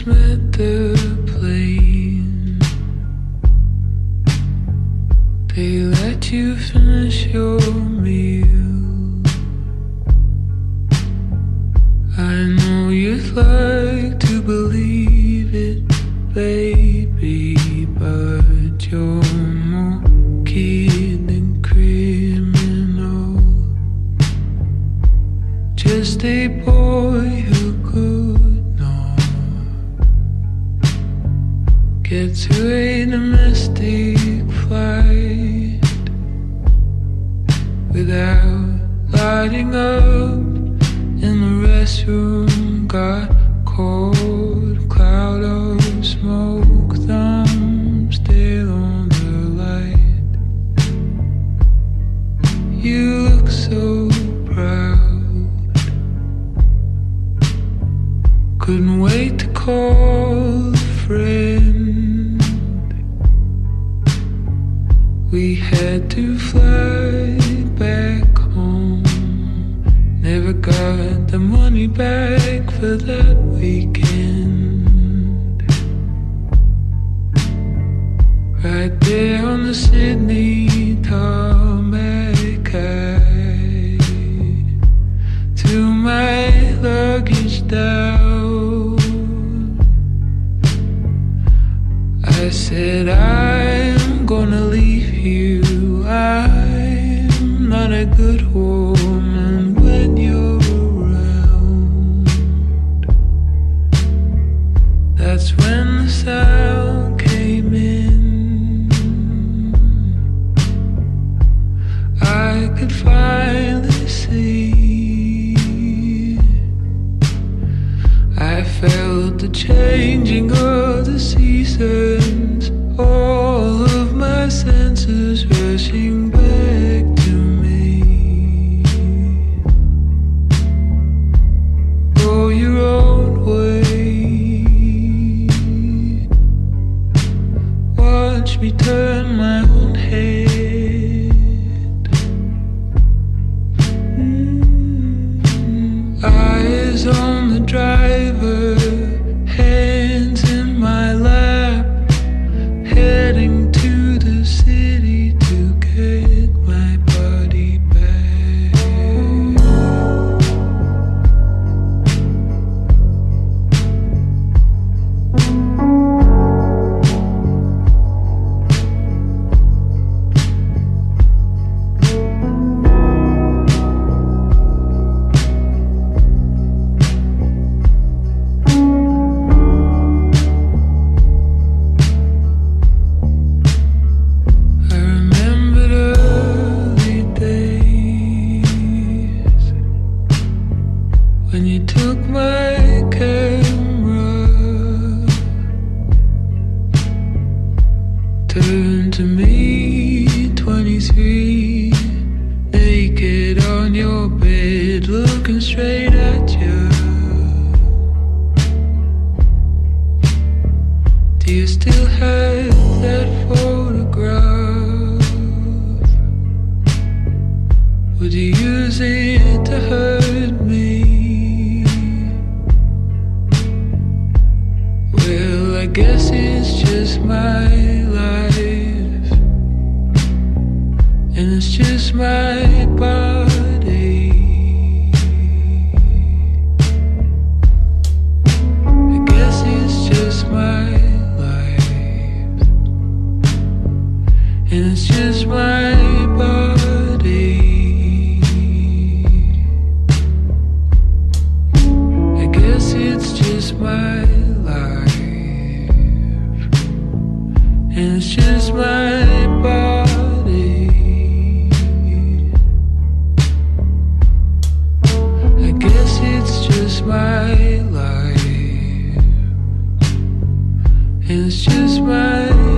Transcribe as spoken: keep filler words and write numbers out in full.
just met the plane. They let you finish your meal. I know you'd like to believe it, baby, but you're more kid than criminal. Just a boy who could not get to a domestic flight without lighting up in the restroom. Got cold, cloud of smoke, thumb still on the light. You look so proud, couldn't wait to call a friend. We had to fly back home. Never got the money back for that weekend. Right there on the Sydney tarmac, I threw my luggage down. I said, I'm gonna leave you. I'm not a good woman when you're around. That's when the sound came in. I could finally see. I felt the changing of the seasons, all of my senses rushing back to me. Go your own way, watch me turn my own head. mm. Eyes on the driver, hands in my lap, heading to the city to get my body back. When you took my camera, turned to me, twenty-three, naked on your bed, looking straight at you. Do you still have that photograph? Would you use it to hurt me? Well, I guess it's just my life, and it's just my body. I guess it's just my life, and it's just my body. I guess it's just my life, and it's just my body. I guess it's just my life, and it's just my